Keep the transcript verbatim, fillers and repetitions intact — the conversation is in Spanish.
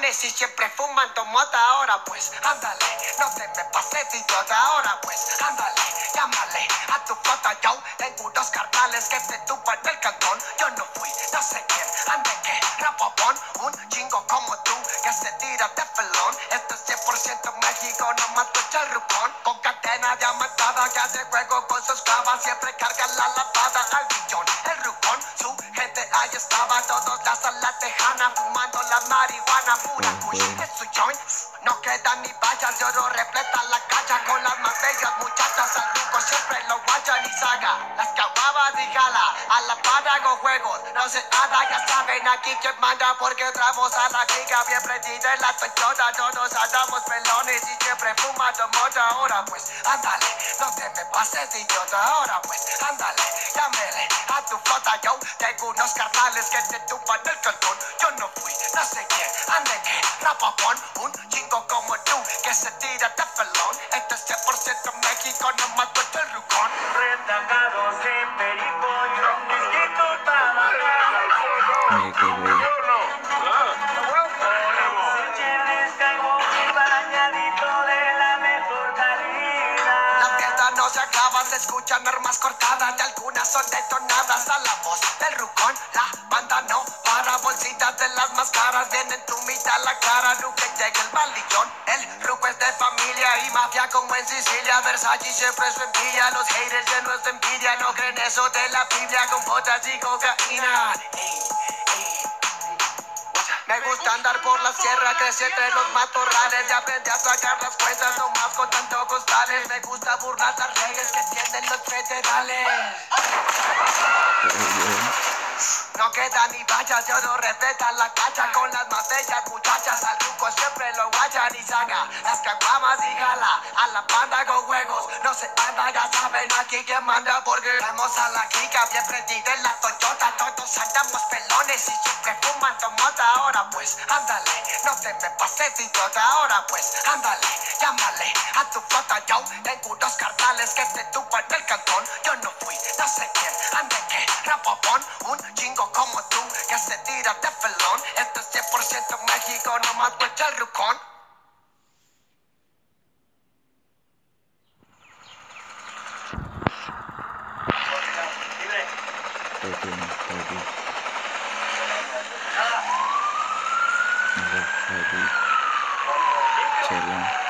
pelones y siempre fumando mota. Ahora pues, ándale, no te me pases de idiota. Ahora pues, ándale, llámale a tu flota. Yo tengo unos carnales que te tupan del cantón. Yo no fui, no sé quién, ande que rapopón. Un chingo como tú que se tira de felón. Esto es cien por ciento México, no mato el rucón. Con cadena diamantada que hace juego con sus clavas. Siempre carga la lavada al billón. El rucón, su gente ahí estaba. Todos la sala tejana fumando la marihuana. Pura kush, es su joint. No quedan ni vallas, de oro repleta la cacha. Con las más bellas muchachas al ruco siempre lo guachan y saga. Las caguabas y jala, a la par hago juegos. No se haga, ya saben aquí quién manda. Porque entramos a la giga bien prendida en la toyota. Todos andamos pelones y siempre fumando mota. Ahora pues, ándale, no te me pases de idiota. Ahora pues, ándale, llámele a tu flota. Yo tengo unos carnales que te tumban el cantón. Yo no fui, no sé quién, ande que rapopón. Un chingo como tú que se tira de felón. Esto es cien por ciento México, no mato el rucón. Retagados en perico y un disquito para bajar. Mira qué bello. No se acaban, se escuchan armas cortadas y algunas son detonadas. A la voz del rucón, la banda no para. Bolsitas de las más caras vienen tu mitad la cara. Nunca llega el balillón, el ruco es de familia y mafia como en Sicilia. Versace siempre su envidia, los haters llenos de envidia. No creen eso de la Biblia con botas y cocaína. Ey, ey. Me gusta andar por la sierra, crecí entre los matorrales y aprendí a sacar las cuentas nomás con tanto costales. Me gusta burlar las leyes que tienen los federales. No queda ni vallas, yo no respeta la cacha. Con las más bellas muchachas al truco siempre lo guachan y saca las caguamas y jala a la banda con juegos. No se anda, ya saben aquí quién manda. Porque vamos a la giga bien prendida en la toyota. Todos andamos pelones y siempre fumando mota. Ahora pues, ándale, no te me pases de idiota. Ahora pues, ándale, llámale a tu flota. Yo tengo unos carnales que te tupan el cantón. Yo no fui, no sé quién, ande que rapopón. Un chingo como tú que se tira de felón. Esto es cien por ciento México, no más vuelta el rucón. Todo bien, todo bien. Nada, todo bien. Chela.